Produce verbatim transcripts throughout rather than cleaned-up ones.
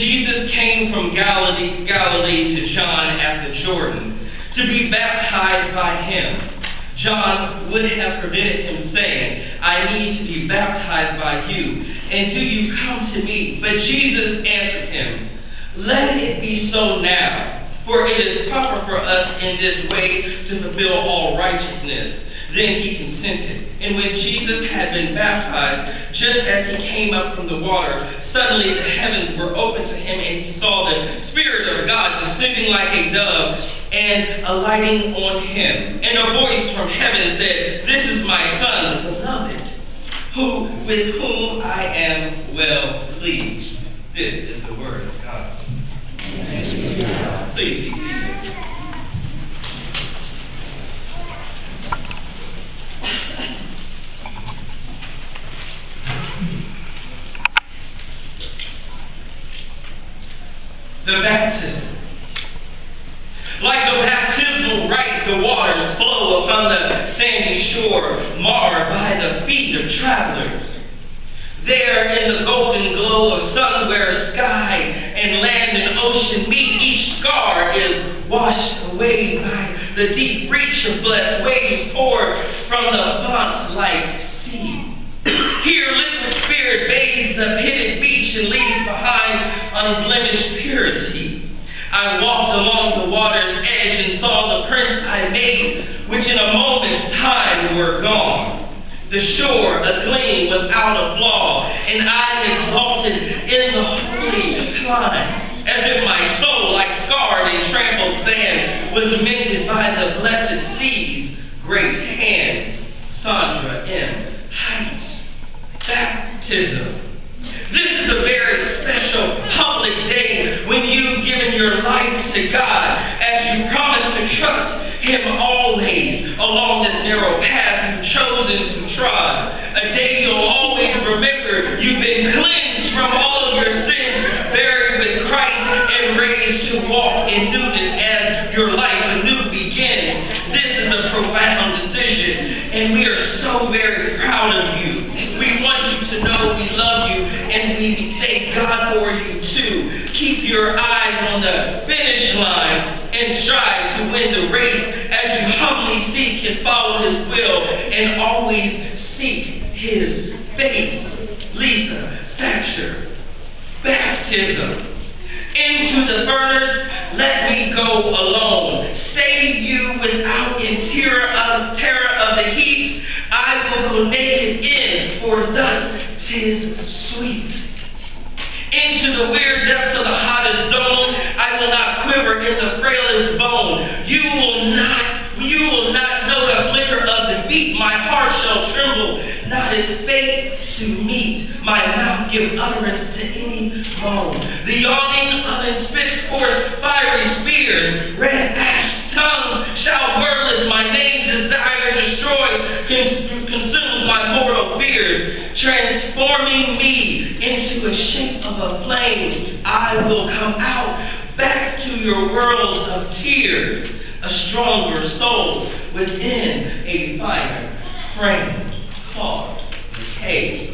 Jesus came from Galilee, Galilee to John at the Jordan to be baptized by him. John would have prevented him, saying, I need to be baptized by you, and do you come to me? But Jesus answered him, let it be so now, for it is proper for us in this way to fulfill all righteousness. Then he consented. And when Jesus had been baptized, just as he came up from the water, suddenly the heavens were opened to him, and he saw the Spirit of God descending like a dove and alighting on him. And a voice from heaven said, this is my Son, the beloved, who, with whom I am well pleased. This is the word of God. Thanks be to God. Please be seated. The baptism. Like a baptismal rite, the waters flow upon the sandy shore, marred by the feet of travelers. There in the golden glow of sun, where sky and land and ocean meet, each scar is washed away by the deep reach of blessed waves poured from the fonts like sea. Here liquid spirit bathes the pitted beach and leaves behind unblemished purity. I walked along the water's edge and saw the prints I made, which in a moment's time were gone. The shore agleam without a flaw, and I exalted in the holy climb, as if my soul, like scarred and trampled sand, was minted by the blessed sea's great hand. Sandra M. Height. Baptism. This is a very special public day when you've given your life to God, as you promise to trust him always along this narrow path you've chosen to trod. A day you'll always remember. You've been cleansed from all of your sins, buried with Christ, and raised to walk in newness as your life anew begins. This is a profound decision, and we are so very proud of you. We want you to know we love you, and we thank God for you too. Keep your eyes on the finish line and strive to win the race as you humbly seek and follow his will and always seek his face. Lisa Satcher. Baptism. Into the furnace, let me go alone. Save you without in terror of, terror of the heat. I will go naked in, for thus 'tis sweet. Into the weird depths of the hottest zone, I will not quiver in the frailest bone. You will not, you will not know the flicker of defeat. My heart shall tremble, not its fate to meet. My mouth give utterance to any moan. The yawning oven spits forth fiery spears. Red ash tongues shout wordless. My name desire destroys, cons consumes my mortal fears. Transforming me into a shape of a flame, I will come out back to your world of tears. A stronger soul within a fire frame called decay.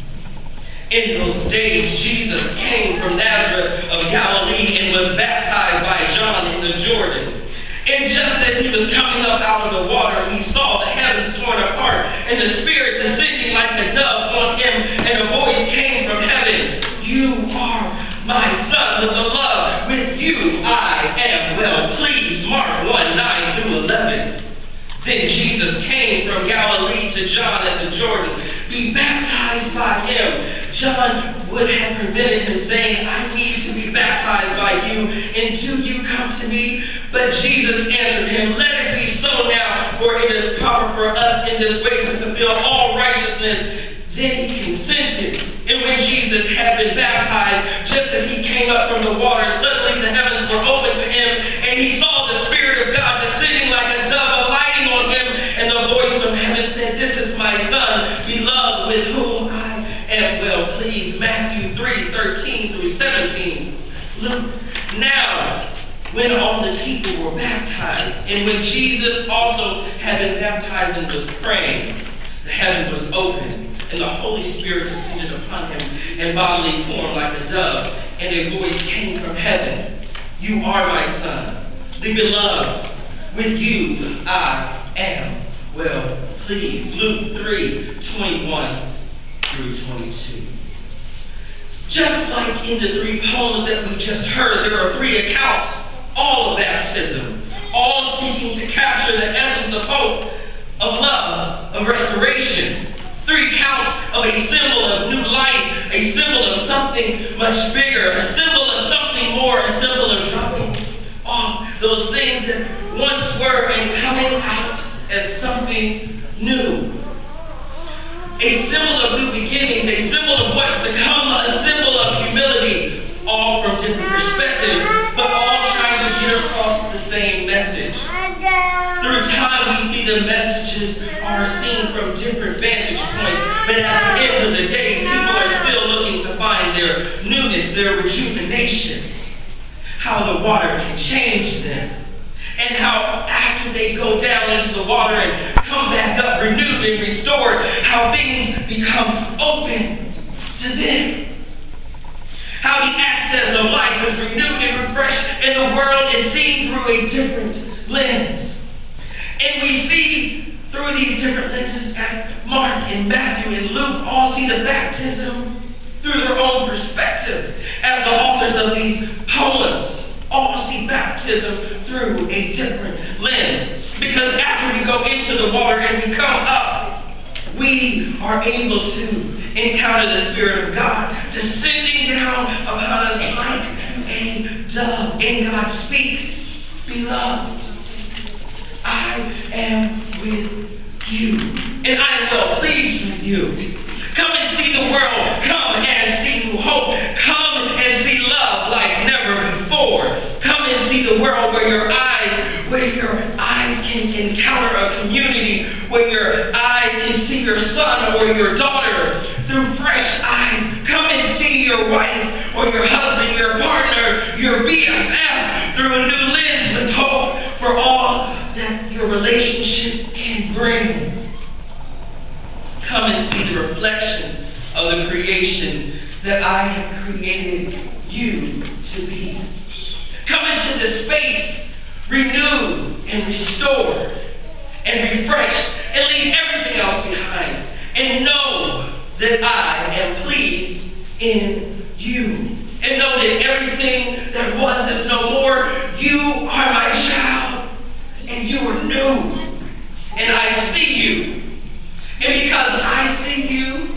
In those days, Jesus came from Nazareth of Galilee and was baptized by John in the Jordan. And just as he was coming up out of the water, he saw the heavens torn apart and the Spirit descending like a dove on him, and a voice came from heaven, you are my Son, the beloved. With you I am well pleased. Mark one, nine through eleven. Then Jesus came from Galilee to John at the Jordan. Be baptized by him. John would have prevented him, saying, I need to be baptized by you, and do you come to me? But Jesus answered him, let it be so now, for it is proper for us in this way to fulfill all righteousness. Then he consented. And when Jesus had been baptized, just as he came up from the water, suddenly the heavens were opened to him, and he saw the Spirit of God descending like a dove, alighting on him, and the voice from heaven said, this is my Son, beloved, with whom I am well pleased. Matthew three, thirteen through seventeen. Luke. Now, when all the people were baptized, and when Jesus also had been baptized and was praying, the heaven was opened, And the Holy Spirit descended upon him in bodily form like a dove, and a voice came from heaven. You are my Son, the beloved. With you I am well pleased. Luke three, twenty-one through twenty-two. Just like in the three poems that we just heard, there are three accounts, all of baptism, all seeking to capture the essence of hope, of love, of restoration. Three counts of a symbol of new life, a symbol of something much bigger, a symbol of something more, a symbol of dropping off those things that once were and coming out as something new. A symbol of new beginnings, a symbol of what's to come, a symbol of humility, all from different perspectives, but all trying to get across the same message. Through time, we see the messages are seen from different vantage points, but at the end of the day, people are still looking to find their newness, their rejuvenation, how the water can change them, and how after they go down into the water and come back up renewed and restored, how things become open to them. How the access of life is renewed and refreshed, and the world is seen through a different lens. And we see through these different lenses, as Mark and Matthew and Luke all see the baptism through their own perspective, as the authors of these poems all see baptism through a different lens. Because after we go into the water and we come up, we are able to encounter the Spirit of God descending down upon us like a dove. And God speaks, beloved, I am with you, and I am well pleased with you. Come and see the world. Come and see new hope. Come and see love like never before. Come and see the world where your eyes, where your eyes can encounter a community, where your eyes can see your son or your daughter through fresh eyes. Come and see your wife or your husband, your partner, your B F F through a new lens with hope for all that your relationship can bring. Come and see the reflection of the creation that I have created you to be. Come into the space renewed and restored and refreshed, and leave everything else behind, and know that I am pleased in you. And know that everything that was is no more. You are my child, and you are new, and I see you. And because I see you,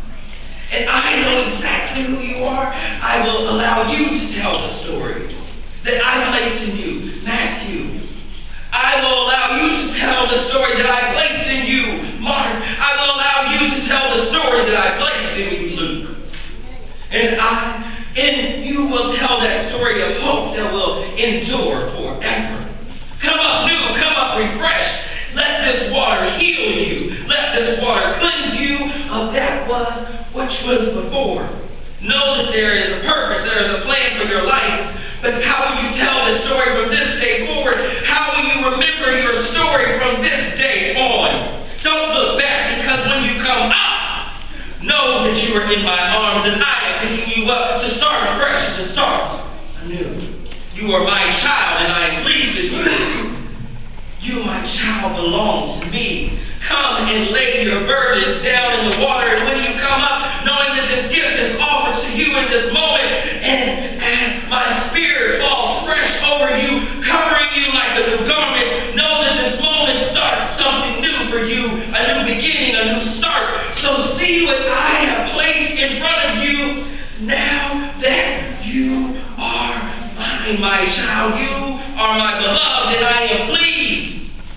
and I know exactly who you are, I will allow you to tell the story that I placed in you, Matthew. I will allow you to tell the story that I placed in you, Mark. I will allow you to tell the story that I placed in you, Luke. And I, and you will tell that story of hope that will endure forever. Come up new, come up refreshed. Let this water heal you. Let this water cleanse you of that was which was before. Know that there is a purpose, there is a plan for your life. But how will you tell the story from this day forward? How will you remember your story from this day on? Don't look back, because when you come up, know that you are in my arms and I am picking you up to start afresh and to start anew. You are my child and I am pleased with you. You, my child, belong to me. Come and lay your burdens down in the water, and when you come up, knowing that this gift is offered to you in this moment, and as my spirit falls fresh over you, covering you like a new garment, know that this moment starts something new for you, a new beginning, a new start. So see what I have placed in front of you now that you are mine, my child. You are my beloved, and I am pleased.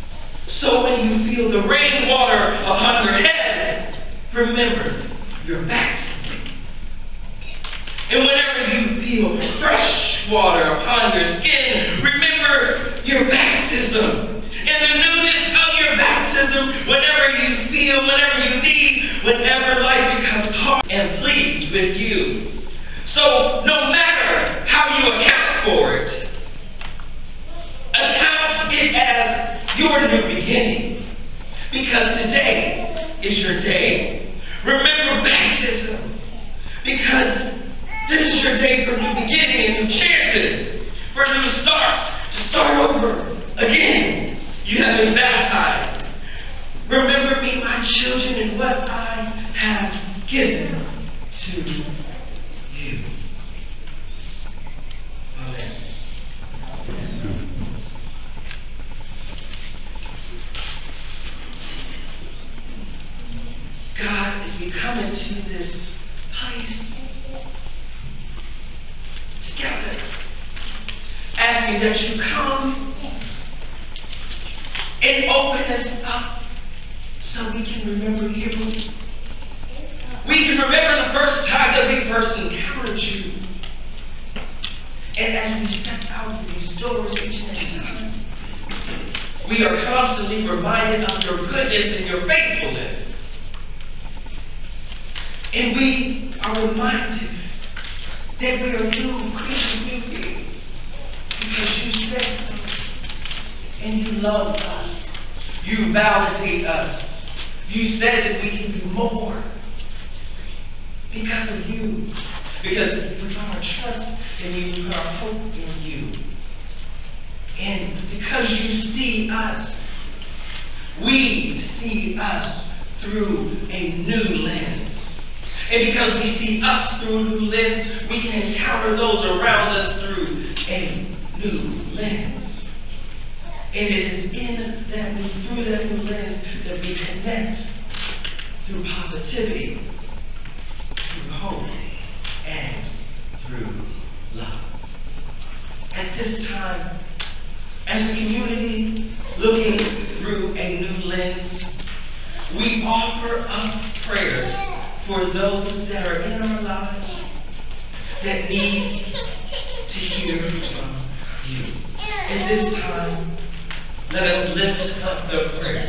So when you feel the rainwater upon your head, remember your baptism. And whenever you feel fresh water upon your skin, remember your baptism. And the newness of your baptism, whenever you feel, whenever you need, whenever life becomes hard, and pleased with you. So no matter how you account for it, account it as your new beginning, because today is your day. Remember you chances for new starts, to start over again. You have been baptized. Remember me, my children, and what I have given to you. Amen. God, as we come into this place together, asking that you come and open us up so we can remember you. We can remember the first time that we first encountered you. And as we step out through these doors each and every time, we are constantly reminded of your goodness and your faithfulness. And we are reminded that we are new creatures, new beings, because you said so. And you love us. You validate us. You said that we can do more because of you. Because we put our trust and we put our hope in you. And because you see us, we see us through a new lens. And because we see us through a new lens, we can encounter those around us through a new lens. And it is in that, through that new lens, that we connect through positivity, through hope, and through love. At this time, as a community looking through a new lens, we offer up prayers for those that are in our lives that need to hear from you. At this time, let us lift up the prayer